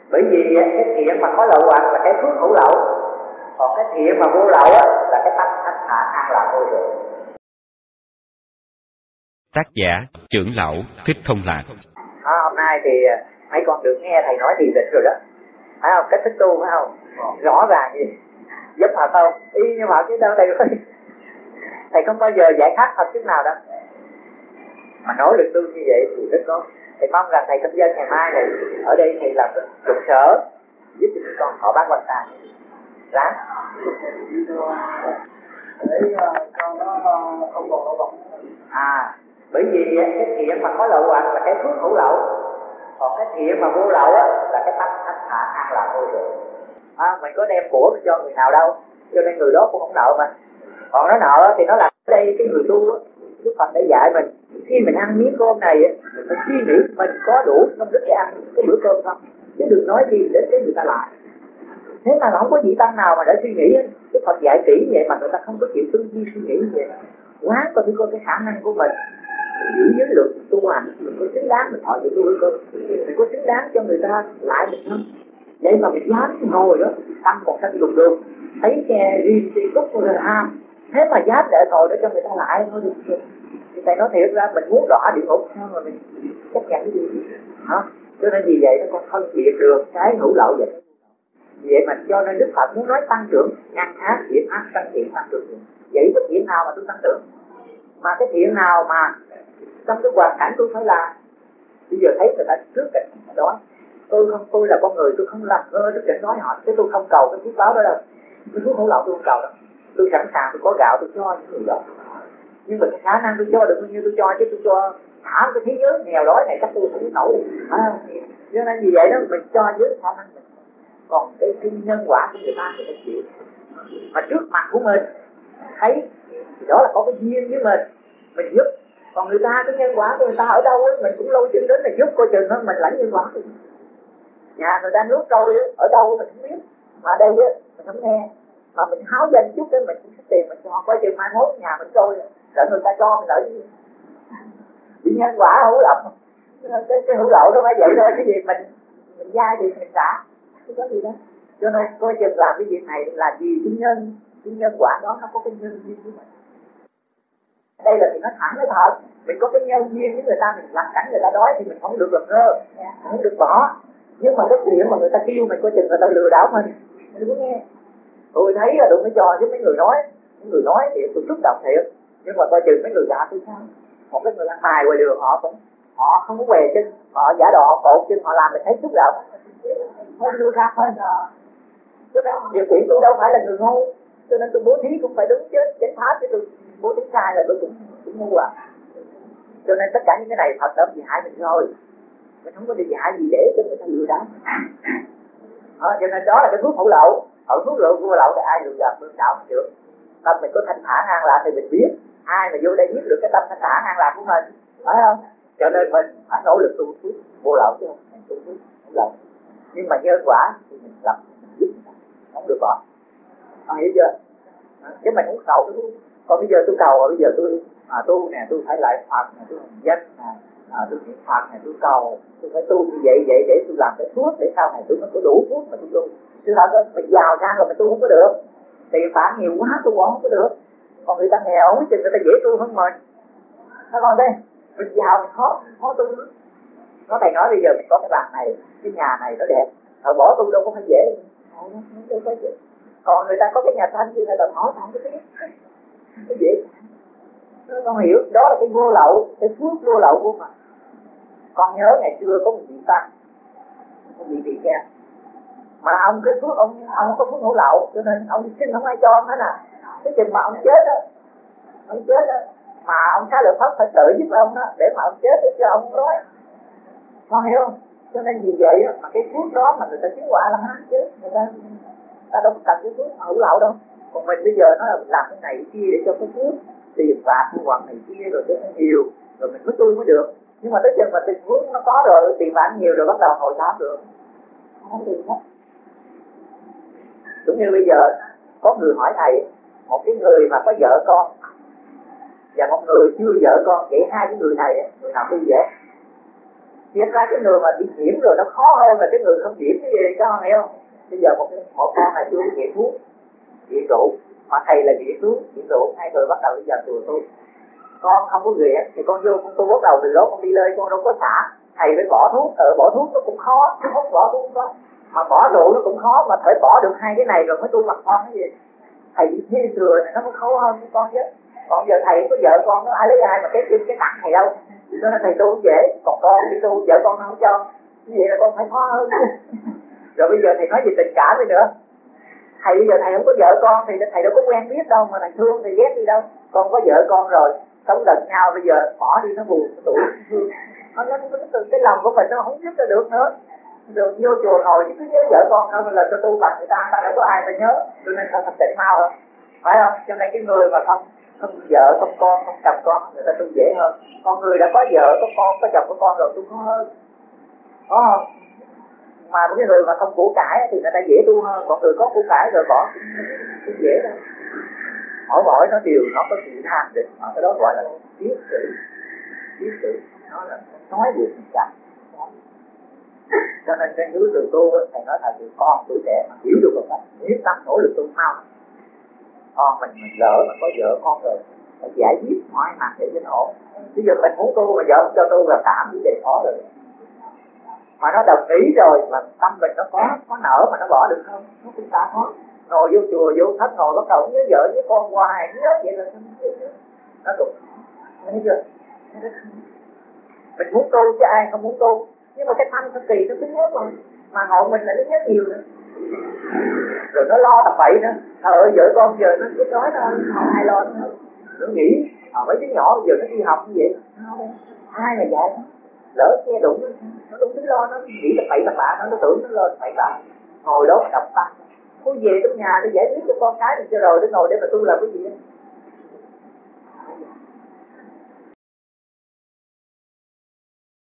Bởi vì cái thiện mà có lậu hoặc là cái phước hữu lậu, còn cái thiện mà vô lậu là cái tánh thanh thản an lạc vô thường. Tác giả Trưởng lão Thích Thông Lạc. Hôm nay thì mấy con được nghe thầy nói thiền định rồi đó, phải không? Cách thức tu phải không? Rõ ràng gì giúp họ không? Y như họ chứ đâu thầy không bao giờ giải thoát Phật chút nào đâu. Mà nỗ lực tu như vậy thì rất tốt. Thầy mong rằng thầy Tâm Dân ngày mai này ở đây thầy làm trụ sở giúp cho các con họ bán quan tài. Ráng. Để cho nó không còn lỗ bọng. Bởi vì cái thiện mà có lậu hoặc là cái phước hữu lậu, còn cái thiện mà vô lậu là cái tánh thanh thản an lạc vô thường. Mình có đem của mình cho người nào đâu, cho nên người đó cũng không nợ mà. Còn nó nợ thì nó là ở đây cái người tu á, Đức Phật đã dạy mình khi mình ăn miếng cơm này mình phải suy nghĩ mình có đủ công đức để ăn cái bữa cơm không, chứ đừng nói gì đến cái người ta lại. Thế mà không có vị tăng nào mà để suy nghĩ ấy. Đức Phật dạy kỹ vậy mà người ta không có chịu tư duy suy nghĩ như vậy. Quá coi cái khả năng của mình giữ giới luật tu hành, mình có xứng đáng mình thọ được tu bữa cơm, mình có xứng đáng cho người ta lại mình không. Vậy mà mình dám ngồi đó tâm một thân đùng đùng, thấy xe riêng đi cúc rồi ham, thế mà dám để ngồi để cho người ta lại thôi được. Thì thầy nói thiệt ra mình muốn đọa địa ngục sao mà mình chấp nhận cái gì hả? Cho nên vì vậy nó còn phân biệt được cái hữu lậu vậy. Vậy mà cho nên Đức Phật muốn nói tăng trưởng ngăn ác thiện ác tăng thiện tăng trưởng. Vậy cái thiện nào mà tôi tăng trưởng, mà cái thiện nào mà trong cái hoàn cảnh tôi phải làm. Bây giờ thấy người ta trước cảnh đó, tôi là con người, tôi không làm ngơ trước cảnh nói họ, chứ tôi không cầu cái phước báo đó đâu. Cái phước hữu lậu tôi không cầu đâu. Tôi sẵn sàng tôi có gạo tôi cho những người đó, nhưng mà cái khả năng tôi cho được bao nhiêu tôi cho, chứ tôi cho thả cái thế giới nghèo đói này chắc tôi không nổi. Cho nên vì vậy đó mình cho dưới khả năng mình. Còn cái nhân quả của người ta thì phải chịu. Mà trước mặt của mình thấy thì đó là có cái duyên với mình giúp. Còn người ta cái nhân quả của người ta ở đâu ấy, mình cũng lâu chân đến là giúp coi chừng mình lãnh nhân quả. Nhà người ta nuốt trôi ở đâu mình không biết, mà đây á mình không nghe, mà mình háo danh chút cái mình cũng có tiền mình cho, coi chừng mai mốt nhà mình trôi rồi người ta cho mình lợi gì. Vì nhân quả hữu lậu, cái hữu lậu nó phải vậy thôi, cái gì mình dai thì mình trả, không có gì đó. Cho nên coi chừng làm cái việc này là vì cái nhân quả đó nó có cái nhân duyên với mình. Đây là thì nó thẳng cái thật, mình có cái nhân duyên với người ta, mình làm cảnh người ta đói thì mình không được làm ngơ, không được bỏ. Nhưng mà cái chuyện mà người ta kêu mình coi chừng người ta lừa đảo mình có nghe. Tôi thấy là đừng có cho với mấy người nói thì tôi xúc động thiệt, nhưng mà coi chừng mấy người giả tôi sao? Một cái người ăn mày ngoài đường họ không có què chân, họ giả đò họ cột chân họ làm mình thấy xúc động. Hơn người khác hơn. Cho nên điều kiện tôi đâu phải là người ngu, cho nên tôi bố thí cũng phải đúng chứ, chánh pháp chứ tôi bố thí sai là tôi cũng ngu à. Cho nên tất cả những cái này Phật đã dạy mình rồi, mình không có đi dạy gì để cho người ta lừa đảo. Cho nên đó là cái phước hữu lậu. Ở phước lậu vô lậu thì ai lừa gạt lừa đảo không được. Tâm mình có thanh thản an lạc thì mình biết ai mà vô đây biết được cái tâm thanh thản an lạc của mình, phải không? Cho nên mình phải nỗ lực tu phước vô lậu chứ không tu phước hữu lậu. Nhưng mà nhân quả thì mình làm giúp không được bỏ. Hiểu chưa? Chứ mình muốn cầu cái. Còn bây giờ tôi cầu, bây giờ tôi tu nè, tôi phải lại Phật nè, tôi hành danh nè, tôi niệm Phật nè, tôi cầu, tôi phải tu như vậy để tôi làm cái phước để sau này tôi mới có đủ phước mà tôi tu. Chứ thật mình giàu sang rồi mình tu không có được, tiền phản nhiều quá tôi bỏ không có được. Còn người ta nghèo không chừng người ta dễ tu hơn mình. Nó còn đây mình giàu mình khó tu. Nó thầy nói bây giờ mình có cái bàn này, cái nhà này nó đẹp, rồi bỏ tu đâu có phải dễ. Đâu có dễ. Còn người ta có cái nhà xanh thì người ta hỏi không có biết. Cái dễ. Nó không hiểu, đó là cái vô lậu, cái phước vô lậu của mình. Con nhớ ngày xưa có một vị tăng, một vị tỳ kheo, mà ông cái phước ông có phước hữu lậu, cho nên ông xin không ai cho ông hết à. Cái chừng mà ông chết đó, mà ông Xá Lợi Phất phải tự giúp ông đó để mà ông chết để cho ông nói, con hiểu không? Cho nên vì vậy đó, mà cái phước đó mà người ta tiến quả là hết chứ, người ta đâu có cần cái phước hữu lậu đâu. Còn mình bây giờ nó là làm cái này cái kia để cho cái phước tiền bạc hoặc này kia rồi cho nó nhiều rồi mình mới tu mới được. Nhưng mà tới chừng mà tiền phước nó có rồi, tiền bạc nhiều rồi bắt đầu ngồi thám được, không được hết. Cũng như bây giờ có người hỏi thầy, một cái người mà có vợ con và một người chưa vợ con, vậy hai cái người này người nào tu dễ? Thiệt ra cái người mà bị nhiễm rồi nó khó hơn là cái người không nhiễm cái gì, các con hiểu không? Bây giờ một con này chưa nghiện thuốc, nghiện rượu, mà thầy là nghiện thuốc, nghiện rượu, hai người bắt đầu bây giờ chùa tôi. Con không có nghiện thì con vô con tu bắt đầu từ đó con đi lên, con đâu có xả. Thầy phải bỏ thuốc, bỏ thuốc nó cũng khó, chứ không bỏ thuốc cũng khó. Mà bỏ rượu nó cũng khó, mà phải bỏ được hai cái này rồi mới tu bằng con cái gì. Thầy bị thi thừa này nó cũng khó hơn với con chứ. Còn giờ thầy có vợ con nó ai lấy ai mà cái chân cái nặng thầy đâu. Cho nên thầy tu cũng dễ, còn con đi tu vợ con nó không cho. Như vậy là con phải khó hơn. Rồi bây giờ thầy nói về tình cảm đi nữa. Thầy bây giờ thầy không có vợ con thì thầy đâu có quen biết đâu mà thầy thương thì ghét đi đâu. Con có vợ con rồi, sống gần nhau bây giờ bỏ đi nó buồn, nó tủi, nó thương. Nó từ cái lòng của mình nó không giúp cho được nữa. Rồi vô chùa ngồi chỉ cứ nhớ vợ con thôi là cho tu bằng người ta đâu có ai phải nhớ. Cho nên ta thành tịnh mau hơn, phải không? Cho nên cái người mà không vợ, không con, không chồng con người ta tu dễ hơn. Còn người đã có vợ, có con, có chồng, có con rồi tu khó hơn. Có không? Mà cái người mà không của cải thì người ta dễ tu hơn. Còn người có của cải rồi bỏ cũng dễ đâu. Mỗi nó đều nó có sự tham định, cái đó gọi là tiết sự, nó là nói được tình cảm. Cho nên trên dưới từ tu thầy nói là từ con tuổi trẻ mà hiểu được rồi, quyết tâm nỗ lực tu mau. Con mình lỡ mà có vợ con rồi phải giải quyết mọi mặt để cho nó ổn. Bây giờ mình muốn tu mà vợ không cho tu là tạm như vậy khó rồi. Mà nó đồng ý rồi mà tâm mình nó có nở mà nó bỏ được không? Nó cũng ta khó. Ngồi vô chùa vô thất ngồi bắt đầu nhớ vợ với con hoài nhớ vậy là nó cũng thấy chưa? Mình muốn tu chứ ai không muốn tu. Nhưng mà cái thanh nó kỳ nó cứ nhớ mà ngộ mình là nó nhớ nhiều nữa. Rồi nó lo tầm bậy nữa. Trời ơi vợ con giờ nó cứ nói thôi, không ai lo nữa. Nó nghĩ mấy đứa nhỏ giờ nó đi học như vậy, ai mà dạy nó. Lỡ nghe đụng nó đúng tính lo, nó nghĩ là bậy tầm bạ, nó tưởng nó lo bậy bạ. Ngồi đó mà đọc tăng. Cô về trong nhà để giải quyết cho con cái thì cho rồi để ngồi để mà tu làm cái gì đó.